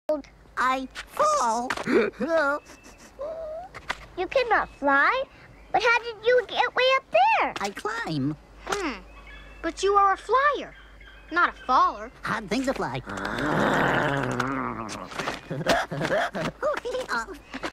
I fall. You cannot fly. But how did you get way up there? I climb. But you are a flyer, not a faller. Hard thing to fly.